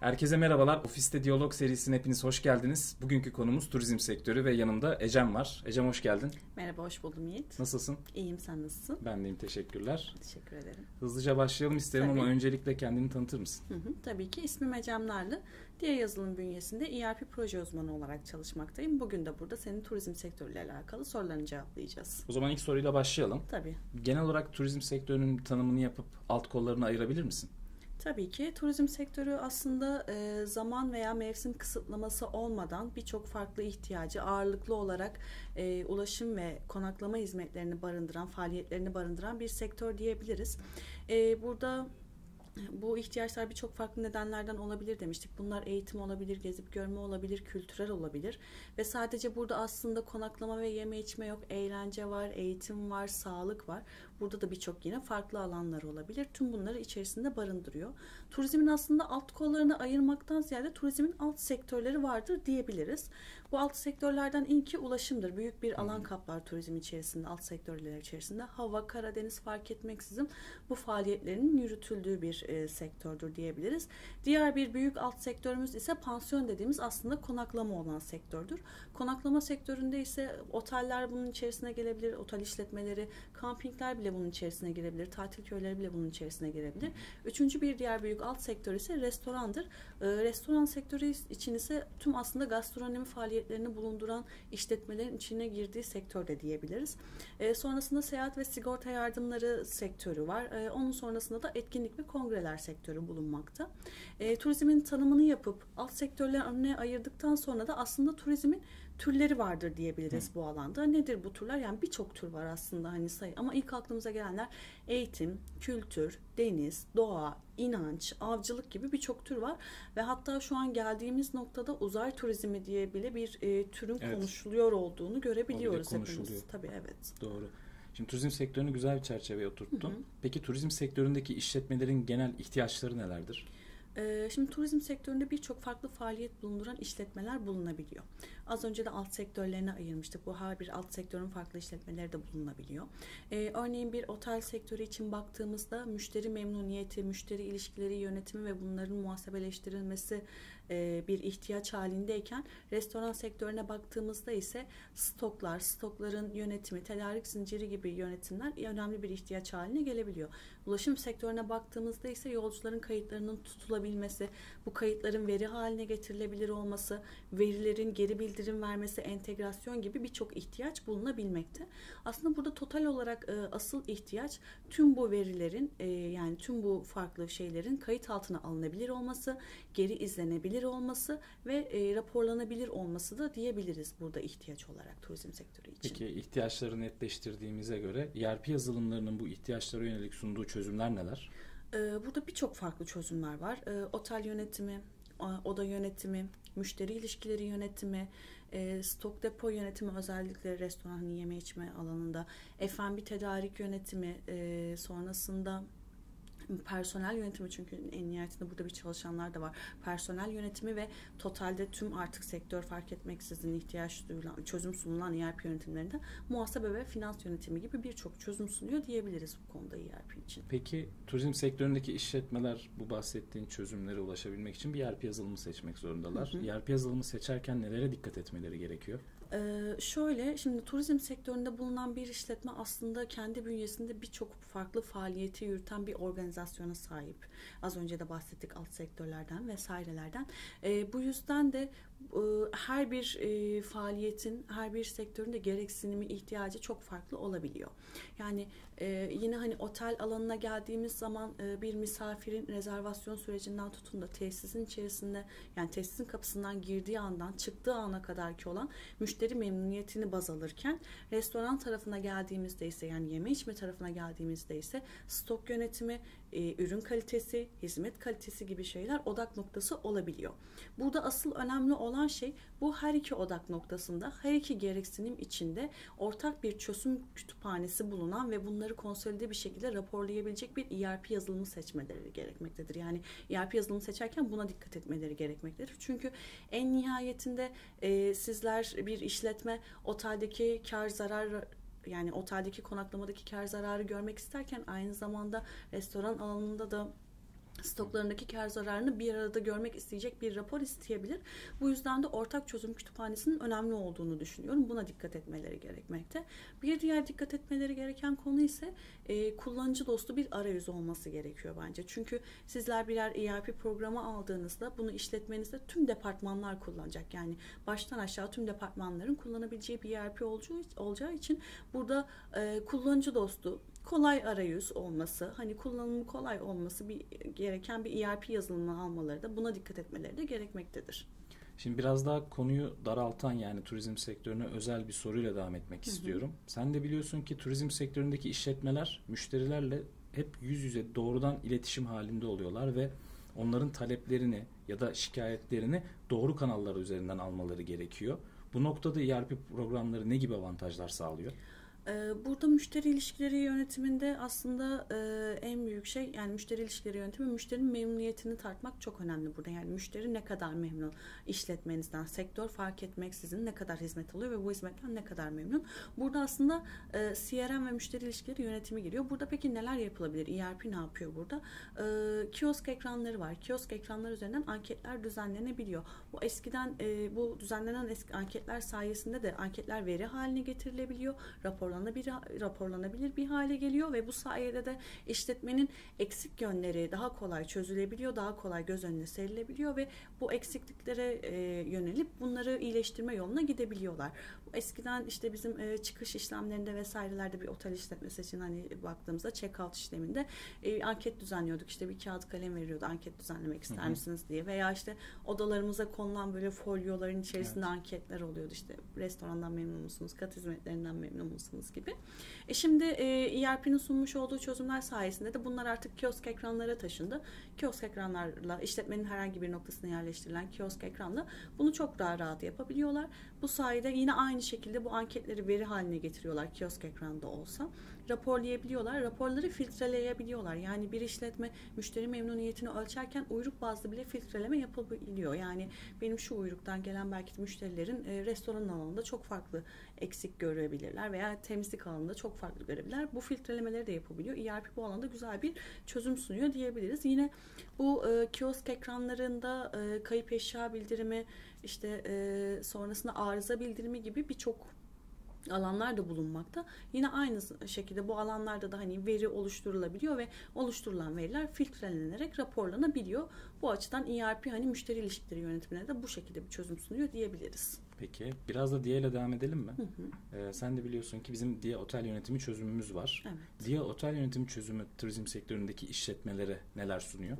Herkese merhabalar. Ofiste Diyalog serisine hepiniz hoş geldiniz. Bugünkü konumuz turizm sektörü ve yanımda Ecem var. Ecem hoş geldin. Merhaba, hoş buldum Yiğit. Nasılsın? İyiyim, sen nasılsın? Ben deyim, teşekkürler. Teşekkür ederim. Hızlıca başlayalım isterim ama öncelikle kendini tanıtır mısın? Tabii ki. İsmim Ecem Narlı. Dia Yazılım bünyesinde ERP proje uzmanı olarak çalışmaktayım. Bugün de burada senin turizm sektörüyle alakalı sorularını cevaplayacağız. O zaman ilk soruyla başlayalım. Tabii. Genel olarak turizm sektörünün tanımını yapıp alt kollarını ayırabilir misin? Tabii ki. Turizm sektörü aslında zaman veya mevsim kısıtlaması olmadan birçok farklı ihtiyacı ağırlıklı olarak ulaşım ve konaklama hizmetlerini barındıran, faaliyetlerini barındıran bir sektör diyebiliriz. Burada bu ihtiyaçlar birçok farklı nedenlerden olabilir demiştik. Bunlar eğitim olabilir, gezip görme olabilir, kültürel olabilir. Ve sadece burada aslında konaklama ve yeme içme yok. Eğlence var, eğitim var, sağlık var. Burada da birçok yine farklı alanlar olabilir. Tüm bunları içerisinde barındırıyor. Turizmin aslında alt kollarını ayırmaktan ziyade turizmin alt sektörleri vardır diyebiliriz. Bu alt sektörlerden ilki ulaşımdır. Büyük bir alan kaplar turizm içerisinde, alt sektörler içerisinde. Hava, kara, deniz fark etmeksizin bu faaliyetlerin yürütüldüğü bir sektördür diyebiliriz. Diğer bir büyük alt sektörümüz ise pansiyon dediğimiz aslında konaklama olan sektördür. Konaklama sektöründe ise oteller bunun içerisine gelebilir, otel işletmeleri, kampingler bile bunun içerisine girebilir, tatil köyleri bile bunun içerisine girebilir. Üçüncü bir diğer büyük alt sektör ise restorandır. Restoran sektörü için ise tüm aslında gastronomi faaliyetlerini bulunduran işletmelerin içine girdiği sektör de diyebiliriz. Sonrasında seyahat ve sigorta yardımları sektörü var. Onun sonrasında da etkinlik ve kongreler sektörü bulunmakta. Turizmin tanımını yapıp alt sektörlerin önüne ayırdıktan sonra da aslında turizmin türleri vardır diyebiliriz bu alanda. Nedir bu türler? Yani birçok tür var aslında hani sayı ama ilk aklımıza gelenler eğitim, kültür, deniz, doğa, inanç, avcılık gibi birçok tür var ve hatta şu an geldiğimiz noktada uzay turizmi diye bile bir türün konuşuluyor olduğunu görebiliyoruz hepimiz. Tabii evet. Doğru. Şimdi turizm sektörünü güzel bir çerçeveye oturttun. Peki turizm sektöründeki işletmelerin genel ihtiyaçları nelerdir? Şimdi turizm sektöründe birçok farklı faaliyet bulunduran işletmeler bulunabiliyor. Az önce de alt sektörlerine ayırmıştık. Bu her bir alt sektörün farklı işletmeleri de bulunabiliyor. Örneğin bir otel sektörü için baktığımızda müşteri memnuniyeti, müşteri ilişkileri yönetimi ve bunların muhasebeleştirilmesi bir ihtiyaç halindeyken restoran sektörüne baktığımızda ise stokların yönetimi, tedarik zinciri gibi yönetimler önemli bir ihtiyaç haline gelebiliyor. Ulaşım sektörüne baktığımızda ise yolcuların kayıtlarının tutulabilmesi, bu kayıtların veri haline getirilebilir olması, verilerin geri bildirim vermesi, entegrasyon gibi birçok ihtiyaç bulunabilmekte. Aslında burada total olarak asıl ihtiyaç tüm bu verilerin yani tüm bu farklı şeylerin kayıt altına alınabilir olması, geri izlenebilir olması ve raporlanabilir olması da diyebiliriz burada ihtiyaç olarak turizm sektörü için. Peki ihtiyaçları netleştirdiğimize göre ERP yazılımlarının bu ihtiyaçlara yönelik sunduğu çözümler neler? Burada birçok farklı çözümler var. Otel yönetimi, oda yönetimi, müşteri ilişkileri yönetimi, stok depo yönetimi özellikle restoran yeme içme alanında, F&B tedarik yönetimi, sonrasında personel yönetimi çünkü en nihayetinde burada bir çalışanlar da var. Personel yönetimi ve totalde tüm artık sektör fark etmeksizin ihtiyaç duyulan, çözüm sunulan ERP yönetimlerinde muhasebe ve finans yönetimi gibi birçok çözüm sunuyor diyebiliriz bu konuda ERP için. Peki turizm sektöründeki işletmeler bu bahsettiğin çözümlere ulaşabilmek için bir ERP yazılımı seçmek zorundalar. ERP yazılımı seçerken nelere dikkat etmeleri gerekiyor? Şimdi turizm sektöründe bulunan bir işletme aslında kendi bünyesinde birçok farklı faaliyeti yürüten bir organizasyona sahip. Az önce de bahsettik alt sektörlerden vesairelerden. Bu yüzden de her bir faaliyetin, her bir sektörün de gereksinimi, ihtiyacı çok farklı olabiliyor. Yani yine hani otel alanına geldiğimiz zaman bir misafirin rezervasyon sürecinden tutun da tesisin içerisinde yani tesisin kapısından girdiği andan çıktığı ana kadar ki olan müşteri memnuniyetini baz alırken restoran tarafına geldiğimizde ise yani yeme içme tarafına geldiğimizde ise stok yönetimi, ürün kalitesi, hizmet kalitesi gibi şeyler odak noktası olabiliyor. Burada asıl önemli olan şey bu her iki odak noktasında her iki gereksinim içinde ortak bir çözüm kütüphanesi bulunan ve bunları konsolide bir şekilde raporlayabilecek bir ERP yazılımı seçmeleri gerekmektedir. Yani ERP yazılımı seçerken buna dikkat etmeleri gerekmektedir. Çünkü en nihayetinde sizler bir işletme oteldeki kar zarar yani oteldeki konaklamadaki kar zararı görmek isterken aynı zamanda restoran alanında da stoklarındaki kar zararını bir arada görmek isteyecek bir rapor isteyebilir. Bu yüzden de ortak çözüm kütüphanesinin önemli olduğunu düşünüyorum. Buna dikkat etmeleri gerekmekte. Bir diğer dikkat etmeleri gereken konu ise kullanıcı dostu bir arayüz olması gerekiyor bence. Çünkü sizler birer ERP programı aldığınızda bunu işletmenizde tüm departmanlar kullanacak. Yani baştan aşağı tüm departmanların kullanabileceği bir ERP olacağı için burada kullanıcı dostu, kolay arayüz olması, hani kullanımı kolay olması gereken bir ERP yazılımını almaları da buna dikkat etmeleri de gerekmektedir. Şimdi biraz daha konuyu daraltan, yani turizm sektörüne özel bir soruyla devam etmek istiyorum. Sen de biliyorsun ki turizm sektöründeki işletmeler müşterilerle hep yüz yüze doğrudan iletişim halinde oluyorlar ve onların taleplerini ya da şikayetlerini doğru kanallar üzerinden almaları gerekiyor. Bu noktada ERP programları ne gibi avantajlar sağlıyor? Burada müşteri ilişkileri yönetiminde aslında en büyük şey, yani müşteri ilişkileri yönetimi, müşterinin memnuniyetini tartmak çok önemli burada. Yani müşteri ne kadar memnun işletmenizden, sektör fark etmeksizin ne kadar hizmet alıyor ve bu hizmetten ne kadar memnun. Burada aslında CRM ve müşteri ilişkileri yönetimi giriyor. Burada peki neler yapılabilir? ERP ne yapıyor burada? Kiosk ekranları var. Kiosk ekranları üzerinden anketler düzenlenebiliyor. Bu eskiden bu düzenlenen anketler sayesinde de anketler veri haline getirilebiliyor. Raporlanabilir bir hale geliyor ve bu sayede de işletmenin eksik yönleri daha kolay çözülebiliyor, daha kolay göz önüne serilebiliyor ve bu eksikliklere yönelip bunları iyileştirme yoluna gidebiliyorlar. Eskiden işte bizim çıkış işlemlerinde vesairelerde bir otel işletmesi için hani baktığımızda check-out işleminde anket düzenliyorduk. İşte bir kağıt kalem veriyordu, anket düzenlemek ister misiniz diye, veya işte odalarımıza konulan böyle folyoların içerisinde anketler oluyordu. İşte restorandan memnun musunuz, kat hizmetlerinden memnun musunuz gibi. Şimdi ERP'nin sunmuş olduğu çözümler sayesinde de bunlar artık kiosk ekranlara taşındı. Kiosk ekranlarla, işletmenin herhangi bir noktasına yerleştirilen kiosk ekranla bunu çok daha rahat yapabiliyorlar. Bu sayede yine aynı şekilde bu anketleri veri haline getiriyorlar, kiosk ekranda olsa. Raporlayabiliyorlar, raporları filtreleyebiliyorlar. Yani bir işletme müşteri memnuniyetini ölçerken uyruk bazlı bile filtreleme yapabiliyor. Yani benim şu uyruktan gelen belki de müşterilerin restoran alanında çok farklı eksik görebilirler veya temizlik alanında çok farklı görebilirler. Bu filtrelemeleri de yapabiliyor. ERP bu alanda güzel bir çözüm sunuyor diyebiliriz. Yine bu kiosk ekranlarında kayıp eşya bildirimi, işte sonrasında arıza bildirimi gibi birçok alanlar da bulunmakta. Yine aynı şekilde bu alanlarda da hani veri oluşturulabiliyor ve oluşturulan veriler filtrelenerek raporlanabiliyor. Bu açıdan ERP hani müşteri ilişkileri yönetimine de bu şekilde bir çözüm sunuyor diyebiliriz. Peki biraz da DIA ile devam edelim mi? Sen de biliyorsun ki bizim DIA otel yönetimi çözümümüz var. Evet. DIA otel yönetimi çözümü turizm sektöründeki işletmelere neler sunuyor?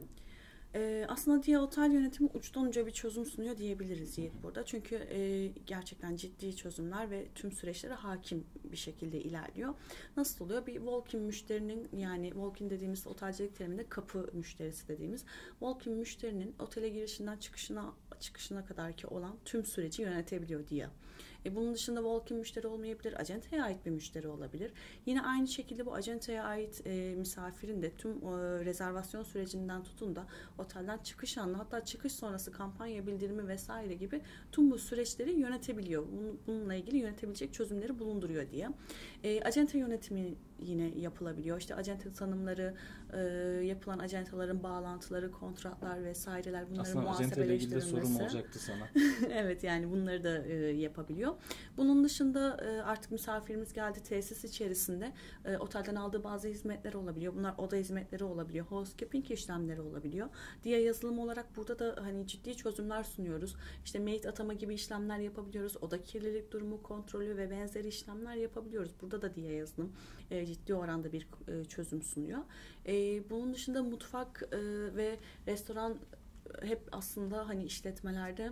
Aslında DIA otel yönetimi uçtan uca bir çözüm sunuyor diyebiliriz Yiğit burada. Çünkü gerçekten ciddi çözümler ve tüm süreçlere hakim bir şekilde ilerliyor. Nasıl oluyor? Bir walk-in müşterinin, yani walk-in dediğimiz otelcilik teriminde kapı müşterisi dediğimiz walk-in müşterinin otele girişinden çıkışına kadar ki olan tüm süreci yönetebiliyor DIA. Bunun dışında walk-in müşteri olmayabilir, acenteye ait bir müşteri olabilir. Yine aynı şekilde bu acenteye ait misafirin de tüm rezervasyon sürecinden tutun da otelden çıkış anı, hatta çıkış sonrası kampanya bildirimi vesaire gibi tüm bu süreçleri yönetebiliyor. Bununla ilgili yönetebilecek çözümleri bulunduruyor diye. Acente yönetimi yine yapılabiliyor. İşte acente tanımları, yapılan acentaların bağlantıları, kontratlar vesaireler, bunların muhasebeleştirilmesi. Aslında acenteyle ilgili de sorum olacaktı sana. Evet, yani bunları da yapabiliyor. Bunun dışında artık misafirimiz geldi, tesis içerisinde otelden aldığı bazı hizmetler olabiliyor. Bunlar oda hizmetleri olabiliyor. Housekeeping işlemleri olabiliyor. DIA yazılım olarak burada da hani ciddi çözümler sunuyoruz. İşte maid atama gibi işlemler yapabiliyoruz. Oda kirlilik durumu kontrolü ve benzeri işlemler yapabiliyoruz. Burada da DIA yazılım ciddi oranda bir çözüm sunuyor. Bunun dışında mutfak ve restoran hep aslında hani işletmelerde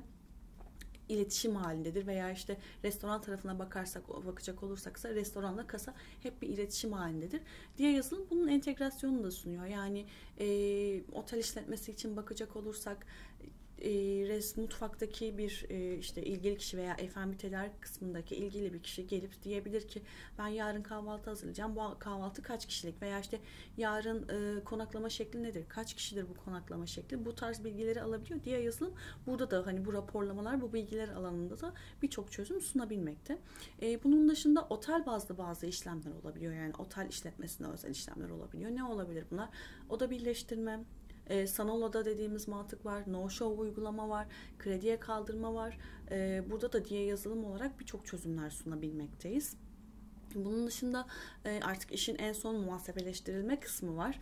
iletişim halindedir veya işte restoran tarafına bakacak olursak restoranla kasa hep bir iletişim halindedir. DIA yazılım bunun entegrasyonunu da sunuyor. Yani otel işletmesi için bakacak olursak mutfaktaki bir işte ilgili kişi veya F&B tedarik kısmındaki ilgili bir kişi gelip diyebilir ki ben yarın kahvaltı hazırlayacağım. Bu kahvaltı kaç kişilik veya işte yarın konaklama şekli nedir? Kaç kişidir bu konaklama şekli? Bu tarz bilgileri alabiliyor. DIA yazılım burada da hani bu raporlamalar, bu bilgiler alanında da birçok çözüm sunabilmekte. Bunun dışında otel bazlı bazı işlemler olabiliyor. Yani otel işletmesine özel işlemler olabiliyor. Ne olabilir bunlar? Oda birleştirme, Sanal oda dediğimiz mantık var. No show uygulama var. Krediye kaldırma var. Burada da diye yazılım olarak birçok çözümler sunabilmekteyiz. Bunun dışında artık işin en son muhasebeleştirilme kısmı var.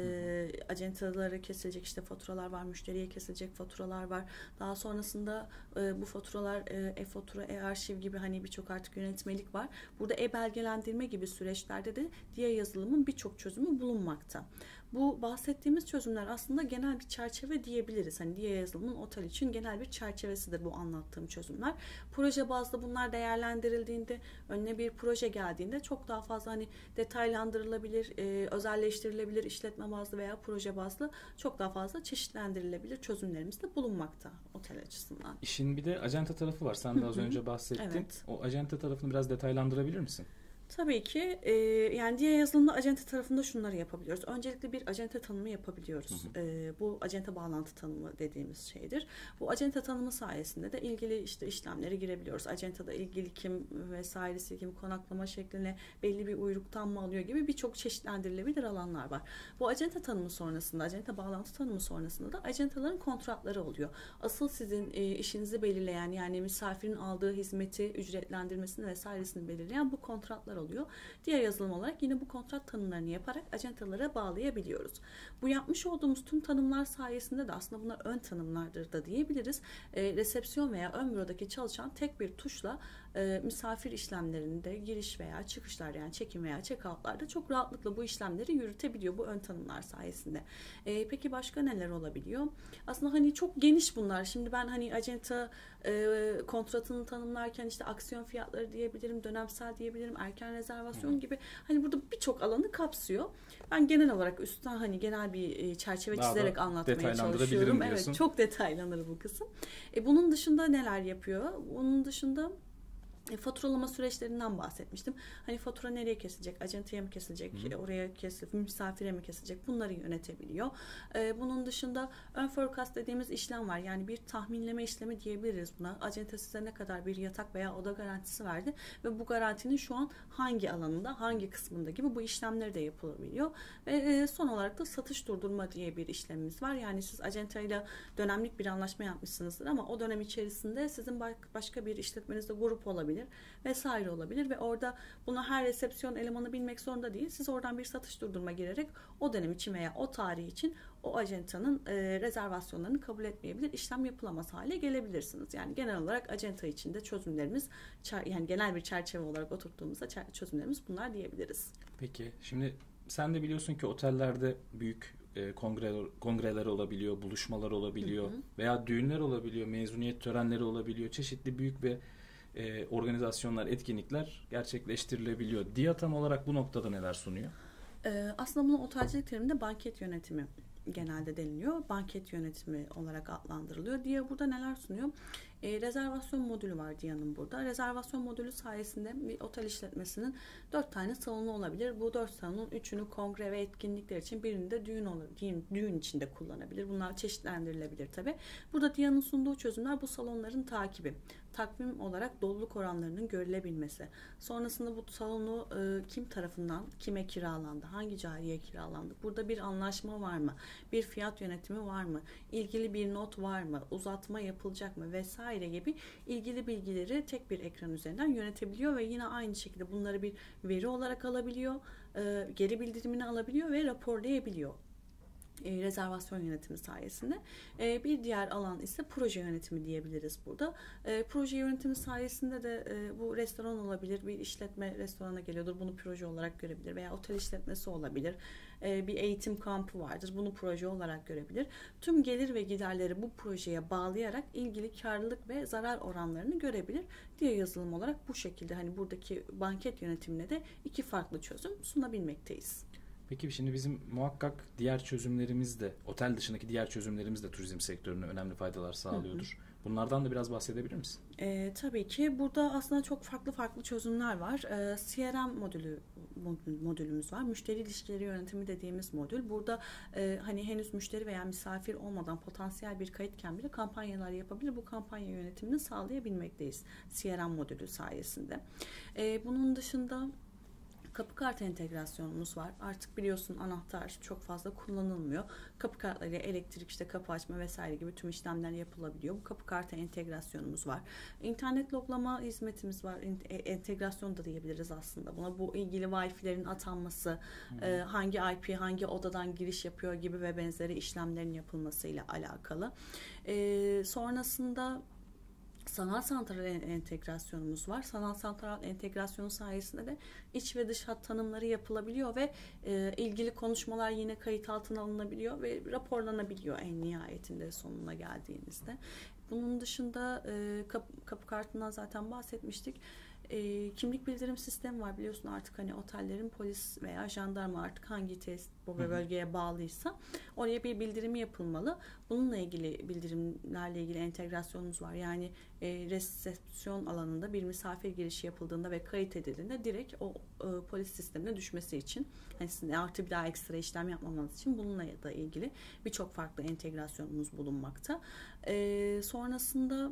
Acentaları kesilecek işte faturalar var, müşteriye kesilecek faturalar var. Daha sonrasında bu faturalar e-fatura, e-arşiv gibi hani birçok artık yönetmelik var. Burada e-belgelendirme gibi süreçlerde de diye yazılımın birçok çözümü bulunmakta. Bu bahsettiğimiz çözümler aslında genel bir çerçeve diyebiliriz. Hani diye yazılımın otel için genel bir çerçevesidir bu anlattığım çözümler. Proje bazlı bunlar değerlendirildiğinde, önüne bir proje geldiğinde çok daha fazla hani detaylandırılabilir, özelleştirilebilir, işletme bazlı veya proje bazlı çok daha fazla çeşitlendirilebilir çözümlerimiz de bulunmakta otel açısından. İşin bir de acenta tarafı var. Sen de az önce bahsettin. Evet. O acenta tarafını biraz detaylandırabilir misin? Tabii ki yani diye yazılımda acente tarafında şunları yapabiliyoruz. Öncelikle bir acente tanımı yapabiliyoruz. Bu acente bağlantı tanımı dediğimiz şeydir. Bu acente tanımı sayesinde de ilgili işte işlemleri girebiliyoruz. Acentada ilgili kim vesairesi kim konaklama şekline belli bir uyruktan mı alıyor gibi birçok çeşitlendirilebilir alanlar var. Bu acente tanımı sonrasında, acente bağlantı tanımı sonrasında da acentaların kontratları oluyor. Asıl sizin işinizi belirleyen yani misafirin aldığı hizmeti ücretlendirmesini vesairesini belirleyen bu kontratlar oluyor. Diğer yazılım olarak yine bu kontrat tanımlarını yaparak acentalara bağlayabiliyoruz. Bu yapmış olduğumuz tüm tanımlar sayesinde de aslında bunlar ön tanımlardır da diyebiliriz. Resepsiyon veya ön bürodaki çalışan tek bir tuşla misafir işlemlerinde giriş veya çıkışlar yani check-in veya check-out'larda çok rahatlıkla bu işlemleri yürütebiliyor bu ön tanımlar sayesinde. Peki başka neler olabiliyor? Aslında hani çok geniş bunlar. Şimdi ben hani acenta kontratını tanımlarken işte aksiyon fiyatları diyebilirim, dönemsel diyebilirim, erken rezervasyon gibi hani burada birçok alanı kapsıyor. Ben genel olarak üstten hani genel bir çerçeve daha çizerek anlatmaya çalışıyorum. Evet, çok detaylanır bu kısım. Bunun dışında neler yapıyor? Bunun dışında faturalama süreçlerinden bahsetmiştim. Hani fatura nereye kesilecek? Acentaya mı kesilecek? Oraya kesilecek? Misafire mi kesilecek? Bunları yönetebiliyor. Bunun dışında ön forecast dediğimiz işlem var. Yani bir tahminleme işlemi diyebiliriz buna. Acenta size ne kadar bir yatak veya oda garantisi verdi ve bu garantinin şu an hangi alanında, hangi kısmında gibi bu işlemleri de yapılabiliyor. Ve son olarak da satış durdurma diye bir işlemimiz var. Yani siz acentayla dönemlik bir anlaşma yapmışsınızdır ama o dönem içerisinde sizin başka bir işletmenizde grup olabilir vesaire olabilir ve orada bunu her resepsiyon elemanı bilmek zorunda değil. Siz oradan bir satış durdurma girerek o dönem için veya o tarih için o acentanın rezervasyonlarını kabul etmeyebilir, işlem yapılamaz hale gelebilirsiniz. Yani genel olarak acenta içinde çözümlerimiz yani genel bir çerçeve olarak oturttuğumuzda çözümlerimiz bunlar diyebiliriz. Peki şimdi sen de biliyorsun ki otellerde büyük kongreler olabiliyor, buluşmalar olabiliyor veya düğünler olabiliyor, mezuniyet törenleri olabiliyor, çeşitli büyük ve organizasyonlar, etkinlikler gerçekleştirilebiliyor. DİA tam olarak bu noktada neler sunuyor? Aslında bunu otelcilik teriminde banket yönetimi genelde deniliyor. Banket yönetimi olarak adlandırılıyor. DİA burada neler sunuyor? Rezervasyon modülü var DİA'nın burada. Rezervasyon modülü sayesinde bir otel işletmesinin 4 tane salonu olabilir. Bu 4 salonun 3'ünü kongre ve etkinlikler için, birini de düğün içinde kullanabilir. Bunlar çeşitlendirilebilir tabi. Burada DİA'nın sunduğu çözümler bu salonların takibi. Takvim olarak doluluk oranlarının görülebilmesi. Sonrasında bu salonu kim tarafından kime kiralandı, hangi cariye kiralandı, burada bir anlaşma var mı, bir fiyat yönetimi var mı, ilgili bir not var mı, uzatma yapılacak mı vesaire gibi ilgili bilgileri tek bir ekran üzerinden yönetebiliyor ve yine aynı şekilde bunları bir veri olarak alabiliyor, geri bildirimini alabiliyor ve raporlayabiliyor. Rezervasyon yönetimi sayesinde. Bir diğer alan ise proje yönetimi diyebiliriz burada. Proje yönetimi sayesinde de bu restoran olabilir, bir işletme restorana geliyordur, bunu proje olarak görebilir veya otel işletmesi olabilir, bir eğitim kampı vardır, bunu proje olarak görebilir. Tüm gelir ve giderleri bu projeye bağlayarak ilgili karlılık ve zarar oranlarını görebilir. Diğer yazılım olarak bu şekilde hani buradaki banket yönetimine de 2 farklı çözüm sunabilmekteyiz. Peki şimdi bizim muhakkak diğer çözümlerimiz de, otel dışındaki diğer çözümlerimiz de turizm sektörüne önemli faydalar sağlıyordur. Bunlardan da biraz bahsedebilir misin? Tabii ki. Burada aslında çok farklı çözümler var. CRM modülümüz var. Müşteri ilişkileri yönetimi dediğimiz modül. Burada hani henüz müşteri veya misafir olmadan potansiyel bir kayıtken bile kampanyalar yapabilir. Bu kampanya yönetimini sağlayabilmekteyiz CRM modülü sayesinde. Bunun dışında Kapı kartı entegrasyonumuz var. Artık biliyorsun anahtar çok fazla kullanılmıyor. Kapı kartlarıyla elektrik, işte kapı açma vesaire gibi tüm işlemler yapılabiliyor. Bu kapı kartı entegrasyonumuz var. İnternet loglama hizmetimiz var. Entegrasyon da diyebiliriz aslında buna. Bu ilgili Wi-Fi'lerin atanması, hangi IP, hangi odadan giriş yapıyor gibi ve benzeri işlemlerin yapılmasıyla alakalı. Sonrasında sanal santral entegrasyonumuz var. Sanal santral entegrasyonu sayesinde de iç ve dış hat tanımları yapılabiliyor ve ilgili konuşmalar yine kayıt altına alınabiliyor ve raporlanabiliyor en nihayetinde sonuna geldiğinizde. Bunun dışında kapı kartından zaten bahsetmiştik. Kimlik bildirim sistemi var, biliyorsun artık hani otellerin polis veya jandarma artık hangi tesis bu bölgeye bağlıysa oraya bir bildirimi yapılmalı. Bununla ilgili bildirimlerle ilgili entegrasyonumuz var. Yani resepsiyon alanında bir misafir girişi yapıldığında ve kayıt edildiğinde direkt o polis sistemine düşmesi için, hani sizin artı bir daha ekstra işlem yapmamanız için bununla da ilgili birçok farklı entegrasyonumuz bulunmakta. Sonrasında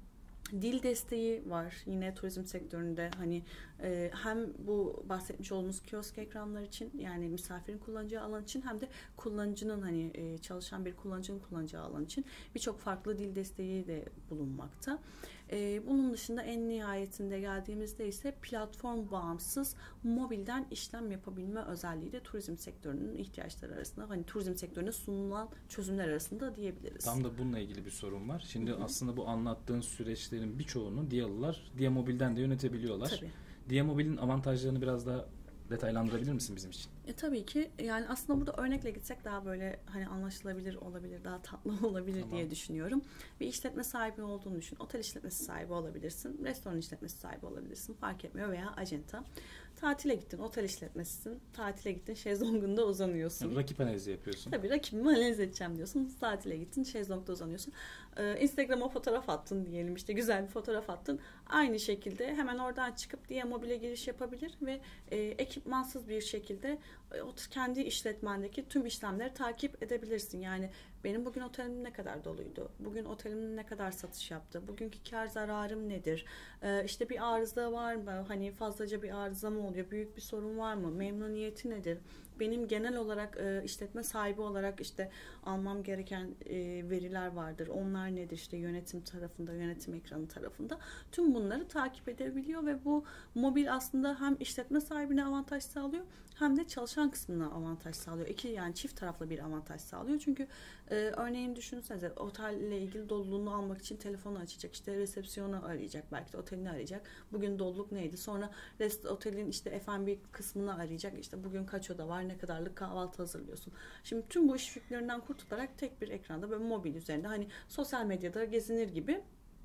dil desteği var yine turizm sektöründe, hani hem bu bahsetmiş olduğumuz kiosk ekranlar için, yani misafirin kullanacağı alan için, hem de kullanıcının hani çalışan bir kullanıcının kullanacağı alan için birçok farklı dil desteği de bulunmakta. Bunun dışında en nihayetinde geldiğimizde ise platform bağımsız mobilden işlem yapabilme özelliği de turizm sektörünün ihtiyaçları arasında, hani turizm sektörüne sunulan çözümler arasında diyebiliriz. Tam da bununla ilgili bir sorun var. Şimdi aslında bu anlattığın süreçlerin birçoğunu Dialılar Diamobil'den de yönetebiliyorlar. Tabii. Diamobil'in avantajlarını biraz daha detaylandırabilir misin bizim için? Tabii ki, yani aslında burada örnekle gitsek daha böyle hani anlaşılabilir olabilir, daha tatlı olabilir diye düşünüyorum. Bir işletme sahibi olduğunu düşün. Otel işletmesi sahibi olabilirsin, restoran işletmesi sahibi olabilirsin, fark etmiyor, veya acenta. Tatile gittin, otel işletmesisin. Tatile gittin, şezlongunda uzanıyorsun. Yani rakip analizi yapıyorsun. Tabii rakibimi analiz edeceğim diyorsun. Tatile gittin, şezlongda uzanıyorsun. Instagram'a fotoğraf attın diyelim, işte güzel bir fotoğraf attın. Aynı şekilde hemen oradan çıkıp Diamobil'e giriş yapabilir ve ekipmansız bir şekilde kendi işletmendeki tüm işlemleri takip edebilirsin. Yani benim bugün otelim ne kadar doluydu? Bugün otelim ne kadar satış yaptı? Bugünkü kar zararım nedir? İşte bir arıza var mı? Hani fazlaca bir arıza mı oluyor? Büyük bir sorun var mı? Memnuniyeti nedir? Benim genel olarak işletme sahibi olarak işte almam gereken veriler vardır. Onlar nedir? İşte yönetim tarafında, yönetim ekranı tarafında. Tüm bunları takip edebiliyor ve bu mobil aslında hem işletme sahibine avantaj sağlıyor, hem de çalışan kısmına avantaj sağlıyor. Yani çift taraflı bir avantaj sağlıyor. Çünkü örneğin düşünsenize, otelle ilgili doluluğunu almak için telefonu açacak, işte resepsiyonu arayacak, belki de otelini arayacak. Bugün doluluk neydi? Sonra otelin işte F&B kısmını arayacak. İşte bugün kaç oda var, ne kadarlık kahvaltı hazırlıyorsun. Şimdi tüm bu iş yüklerinden kurtularak tek bir ekranda böyle mobil üzerinde, hani sosyal medyada gezinir gibi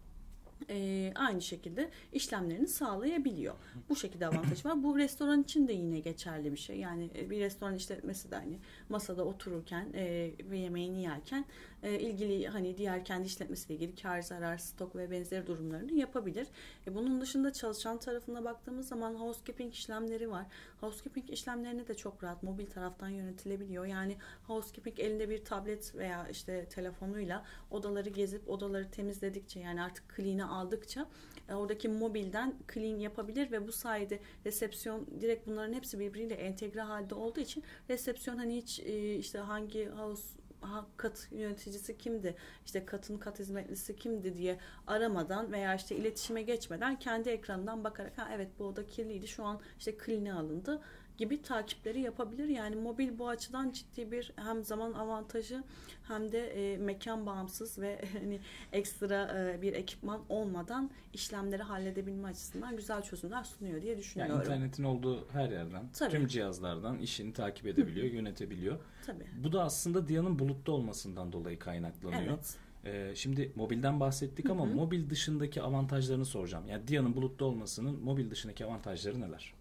aynı şekilde işlemlerini sağlayabiliyor. Bu şekilde avantajı var. Bu restoran için de yine geçerli bir şey. Yani bir restoran işletmesi de hani masada otururken ve yemeğini yerken ilgili hani diğer kendi işletmesiyle ilgili kar, zarar, stok ve benzeri durumlarını yapabilir. Bunun dışında çalışan tarafına baktığımız zaman housekeeping işlemleri var. Housekeeping işlemlerini de çok rahat mobil taraftan yönetilebiliyor. Yani housekeeping elinde bir tablet veya işte telefonuyla odaları gezip odaları temizledikçe, yani artık clean'i aldıkça oradaki mobilden clean yapabilir ve bu sayede resepsiyon direkt, bunların hepsi birbiriyle entegre halde olduğu için resepsiyon hani hiç işte hangi kat yöneticisi kimdi, işte katın kat hizmetlisi kimdi diye aramadan veya işte iletişime geçmeden kendi ekranından bakarak evet bu oda kirliydi, şu an işte clean'e alındı gibi takipleri yapabilir. Yani mobil bu açıdan ciddi bir hem zaman avantajı hem de mekan bağımsız ve hani ekstra bir ekipman olmadan işlemleri halledebilme açısından güzel çözümler sunuyor diye düşünüyorum. Yani internetin olduğu her yerden, tüm cihazlardan işini takip edebiliyor, yönetebiliyor. Tabii. Bu da aslında Dia'nın bulutta olmasından dolayı kaynaklanıyor. Evet. Şimdi mobilden bahsettik ama mobil dışındaki avantajlarını soracağım. Yani Dia'nın bulutta olmasının mobil dışındaki avantajları neler?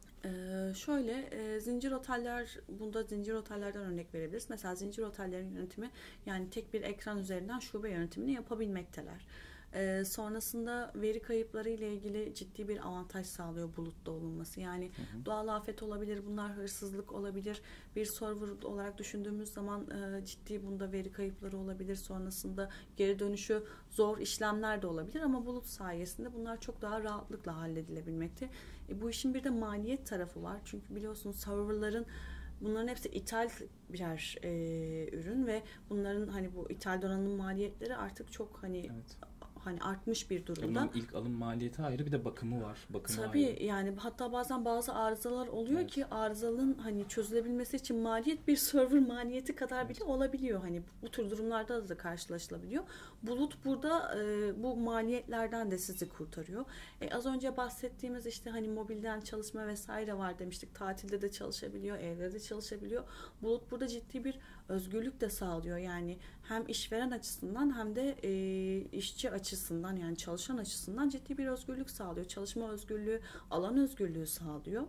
Zincir oteller, bunda zincir otellerden örnek verebiliriz. Mesela zincir otellerin yönetimi, yani tek bir ekran üzerinden şube yönetimini yapabilmekteler. Sonrasında veri kayıpları ile ilgili ciddi bir avantaj sağlıyor bulutta olunması. Yani doğal afet olabilir, bunlar hırsızlık olabilir. Bir server olarak düşündüğümüz zaman ciddi bunda veri kayıpları olabilir. Sonrasında geri dönüşü zor işlemler de olabilir ama bulut sayesinde bunlar çok daha rahatlıkla halledilebilmekte. Bu işin bir de maliyet tarafı var. Çünkü biliyorsunuz serverların, bunların hepsi ithal birer ürün ve bunların hani bu ithal donanım maliyetleri artık çok hani Evet. hani artmış bir durumda. Bunun ilk alım maliyeti ayrı, bir de bakımı var. Bakımı Tabii ayrı. yani hatta bazen bazı arızalar oluyor Evet. ki arızanın hani çözülebilmesi için maliyet bir server maliyeti kadar bile olabiliyor. Hani bu tür durumlarda da karşılaşılabiliyor. Bulut burada bu maliyetlerden de sizi kurtarıyor. Az önce bahsettiğimiz işte hani mobilden çalışma vesaire var demiştik. Tatilde de çalışabiliyor, evde de çalışabiliyor. Bulut burada ciddi bir özgürlük de sağlıyor. Yani hem işveren açısından hem de işçi açısından, yani çalışan açısından ciddi bir özgürlük sağlıyor. Çalışma özgürlüğü, alan özgürlüğü sağlıyor.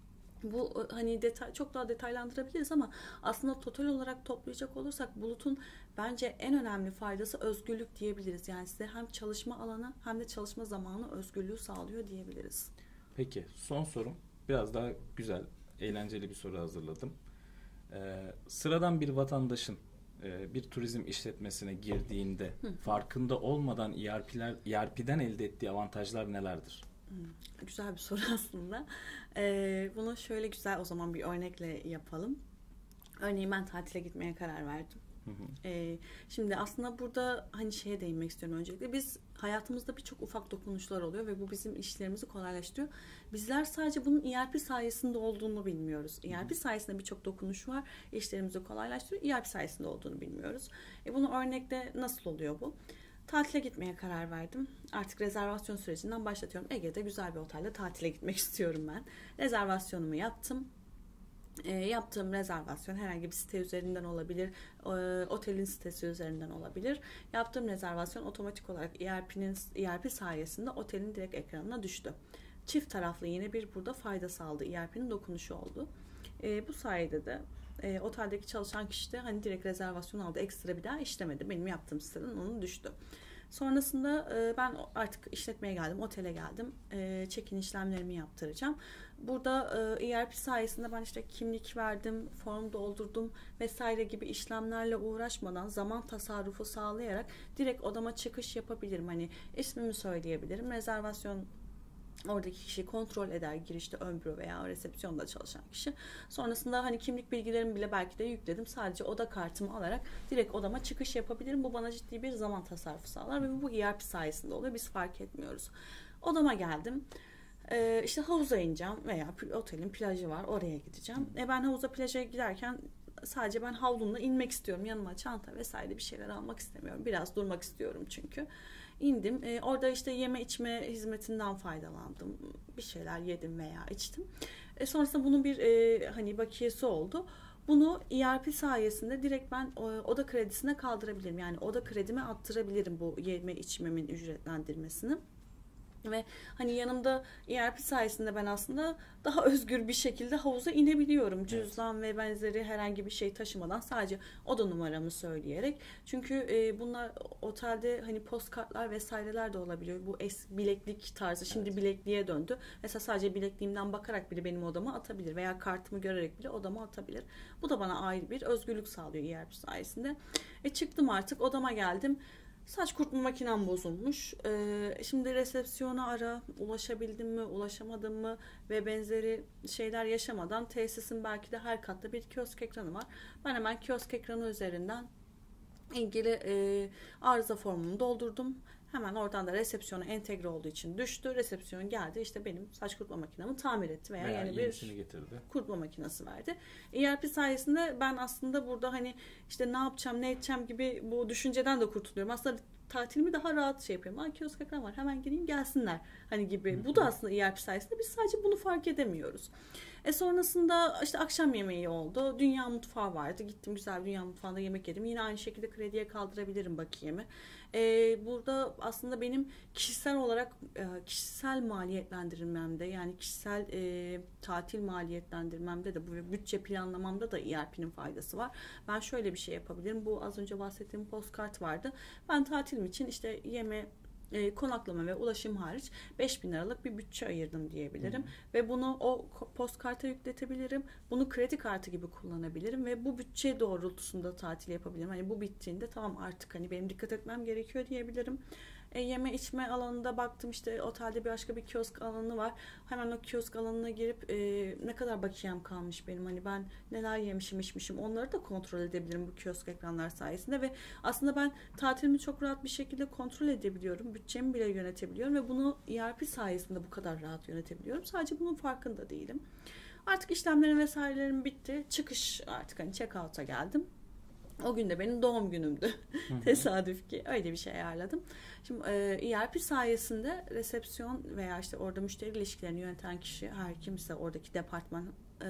Bu hani çok daha detaylandırabiliriz ama aslında total olarak toplayacak olursak Bulut'un bence en önemli faydası özgürlük diyebiliriz. Yani size hem çalışma alanı hem de çalışma zamanı özgürlüğü sağlıyor diyebiliriz. Peki son sorum. Biraz daha güzel, eğlenceli bir soru hazırladım. Sıradan bir vatandaşın bir turizm işletmesine girdiğinde farkında olmadan ERP'den elde ettiği avantajlar nelerdir? Güzel bir soru aslında. Bunu şöyle güzel o zaman bir örnekle yapalım. Örneğin ben tatile gitmeye karar verdim. Şimdi aslında burada hani şeye değinmek istiyorum öncelikle. Biz hayatımızda birçok ufak dokunuşlar oluyor ve bu bizim işlerimizi kolaylaştırıyor. Bizler sadece bunun ERP sayesinde olduğunu bilmiyoruz. ERP sayesinde birçok dokunuş var. İşlerimizi kolaylaştırıyor. ERP sayesinde olduğunu bilmiyoruz. Bunu örnekte nasıl oluyor bu? Tatile gitmeye karar verdim. Artık rezervasyon sürecinden başlatıyorum. Ege'de güzel bir otelde tatile gitmek istiyorum ben. Rezervasyonumu yaptım. Yaptığım rezervasyon herhangi bir site üzerinden olabilir, otelin sitesi üzerinden olabilir. Yaptığım rezervasyon otomatik olarak ERP sayesinde otelin direkt ekranına düştü. Çift taraflı yine bir burada fayda sağladı. ERP'nin dokunuşu oldu. Bu sayede de oteldeki çalışan kişi de hani direkt rezervasyon aldı. Ekstra bir daha işlemedi. Benim yaptığım siteden onun düştü. Sonrasında ben artık işletmeye geldim, otele geldim. Check-in işlemlerimi yaptıracağım. Burada ERP sayesinde ben işte kimlik verdim, form doldurdum vesaire gibi işlemlerle uğraşmadan zaman tasarrufu sağlayarak direkt odama çıkış yapabilirim. Hani ismimi söyleyebilirim. Rezervasyon oradaki kişi kontrol eder, girişte ön büro veya resepsiyonda çalışan kişi. Sonrasında hani kimlik bilgilerimi bile belki de yükledim. Sadece oda kartımı alarak direkt odama çıkış yapabilirim. Bu bana ciddi bir zaman tasarrufu sağlar ve bu ERP sayesinde oluyor. Biz fark etmiyoruz. Odama geldim. İşte havuza ineceğim veya otelin plajı var, oraya gideceğim. Ben havuza, plaja giderken sadece ben havlumla inmek istiyorum. Yanıma çanta vesaire bir şeyler almak istemiyorum. Biraz durmak istiyorum çünkü. İndim. Orada işte yeme içme hizmetinden faydalandım. Bir şeyler yedim veya içtim. Sonrasında bunun bir hani bakiyesi oldu. Bunu ERP sayesinde direkt ben oda kredisine kaldırabilirim. Yani oda kredime attırabilirim bu yeme içmemin ücretlendirmesini. Ve hani yanımda ERP sayesinde ben aslında daha özgür bir şekilde havuza inebiliyorum. Cüzdan ve benzeri herhangi bir şey taşımadan sadece oda numaramı söyleyerek. Çünkü bunlar otelde hani postkartlar vesaireler de olabiliyor. Bu bileklik tarzı şimdi bilekliğe döndü. Mesela sadece bilekliğimden bakarak bile benim odama atabilir veya kartımı görerek bile odama atabilir. Bu da bana ayrı bir özgürlük sağlıyor ERP sayesinde. Çıktım artık, odama geldim. Saç kurutma makinem bozulmuş. Şimdi resepsiyona ara, ulaşabildim mi, ulaşamadım mı ve benzeri şeyler yaşamadan tesisin belki de her katta bir kiosk ekranı var. Ben hemen kiosk ekranı üzerinden ilgili arıza formunu doldurdum. Hemen oradan da resepsiyona entegre olduğu için düştü. Resepsiyon geldi, işte benim saç kurutma makinemi tamir etti veya yeni bir getirdi. Kurutma makinesi verdi. ERP sayesinde ben aslında burada hani işte ne yapacağım, ne edeceğim gibi bu düşünceden de kurtuluyorum. Aslında tatilimi daha rahat şey yapıyorum. Kiosk ekran var, hemen gireyim gelsinler hani gibi. Bu da aslında ERP sayesinde biz sadece bunu fark edemiyoruz. Sonrasında işte akşam yemeği oldu. Dünya mutfağı vardı. Gittim, güzel bir dünya mutfağında yemek yedim. Yine aynı şekilde krediye kaldırabilirim bakiyemi. Burada aslında benim kişisel olarak kişisel maliyetlendirmemde, yani kişisel tatil maliyetlendirmemde de, bu bütçe planlamamda da ERP'nin faydası var. Ben şöyle bir şey yapabilirim. Bu az önce bahsettiğim postkart vardı. Ben tatilim için işte yeme, konaklama ve ulaşım hariç 5.000 liralık bir bütçe ayırdım diyebilirim. Ve bunu o postkarta yükletebilirim. Bunu kredi kartı gibi kullanabilirim ve bu bütçe doğrultusunda tatil yapabilirim. Hani bu bittiğinde tamam artık hani benim dikkat etmem gerekiyor diyebilirim. Yeme içme alanında baktım, işte otelde başka bir kiosk alanı var. Hemen o kiosk alanına girip ne kadar bakiyem kalmış benim, hani ben neler yemişim içmişim, onları da kontrol edebilirim bu kiosk ekranlar sayesinde ve aslında ben tatilimi çok rahat bir şekilde kontrol edebiliyorum. Bütçemi bile yönetebiliyorum ve bunu ERP sayesinde bu kadar rahat yönetebiliyorum. Sadece bunun farkında değilim. Artık işlemlerim vesairelerim bitti. Çıkış, artık hani check out'a geldim. O gün de benim doğum günümdü. Tesadüf ki öyle bir şey ayarladım. Şimdi ERP sayesinde resepsiyon veya işte orada müşteri ilişkilerini yöneten kişi, her kimse oradaki departman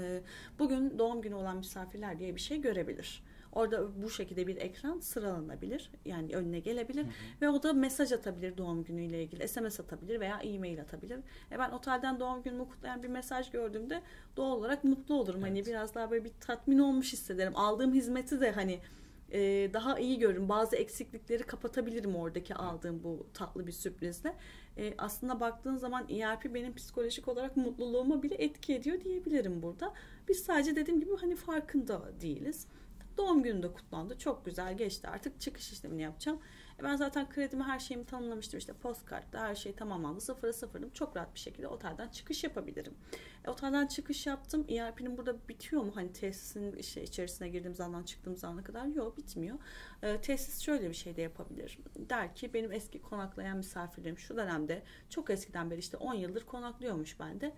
bugün doğum günü olan misafirler diye bir şey görebilir. Orada bu şekilde bir ekran sıralanabilir. Yani önüne gelebilir ve o da mesaj atabilir doğum günüyle ilgili. SMS atabilir veya e-mail atabilir. Ben otelden doğum günümü kutlayan bir mesaj gördüğümde doğal olarak mutlu olurum. Evet. Hani biraz daha böyle bir tatmin olmuş hissederim. Aldığım hizmeti de hani daha iyi görürüm. Bazı eksiklikleri kapatabilirim oradaki aldığım bu tatlı bir sürprizle. Aslında baktığın zaman ERP benim psikolojik olarak mutluluğuma bile etki ediyor diyebilirim burada. Biz sadece dediğim gibi hani farkında değiliz. Doğum günü de kutlandı. Çok güzel geçti. Artık çıkış işlemini yapacağım. Ben zaten kredimi, her şeyimi tanımlamıştım. İşte postkartta her şey tamamlandı. Sıfıra sıfırdım. Çok rahat bir şekilde otelden çıkış yapabilirim. Otelden çıkış yaptım. ERP'nin burada bitiyor mu? Hani tesisin işte içerisine girdiğim zamandan çıktığım zamana kadar. Yok, bitmiyor. Tesis şöyle bir şey de yapabilir. Der ki benim eski konaklayan misafirlerim şu dönemde çok eskiden beri işte 10 yıldır konaklıyormuş bende.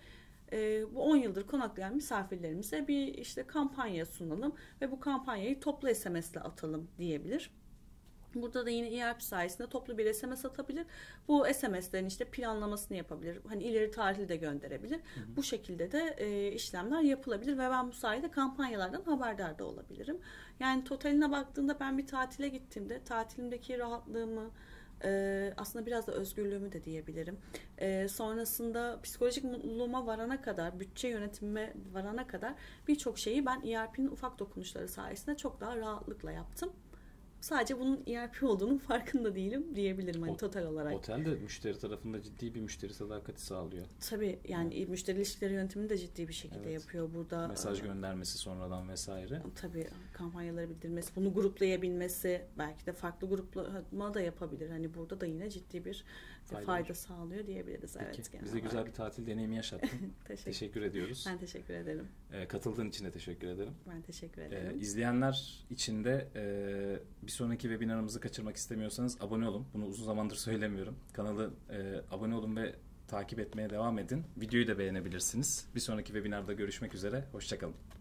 Bu 10 yıldır konaklayan misafirlerimize bir işte kampanya sunalım ve bu kampanyayı toplu SMS'le atalım diyebilir. Burada da yine ERP sayesinde toplu bir SMS atabilir. Bu SMS'lerin işte planlamasını yapabilir. Hani ileri tarihli de gönderebilir. Bu şekilde de işlemler yapılabilir ve ben bu sayede kampanyalardan haberdar da olabilirim. Yani totaline baktığında ben bir tatile gittiğimde tatilimdeki rahatlığımı, aslında biraz da özgürlüğümü de diyebilirim. Sonrasında psikolojik mutluluğuma varana kadar, bütçe yönetimime varana kadar birçok şeyi ben ERP'nin ufak dokunuşları sayesinde çok daha rahatlıkla yaptım. Sadece bunun ERP olduğunun farkında değilim diyebilirim hani total olarak. Otel de müşteri tarafında ciddi bir müşteri sadakati sağlıyor. Tabii yani müşteri ilişkileri yönetimini de ciddi bir şekilde yapıyor burada. Mesaj göndermesi sonradan vesaire. Tabii kampanyaları bildirmesi, bunu gruplayabilmesi, belki de farklı gruplama da yapabilir. Hani burada da yine ciddi bir fayda sağlıyor diyebiliriz. Peki, evet. Bize güzel bir tatil deneyimi yaşattın. Teşekkür ediyoruz. Ben teşekkür ederim. Katıldığın için de teşekkür ederim. Ben teşekkür ederim. İzleyenler için de bir sonraki webinarımızı kaçırmak istemiyorsanız abone olun. Bunu uzun zamandır söylemiyorum. Kanalı abone olun ve takip etmeye devam edin. Videoyu da beğenebilirsiniz. Bir sonraki webinarda görüşmek üzere. Hoşça kalın.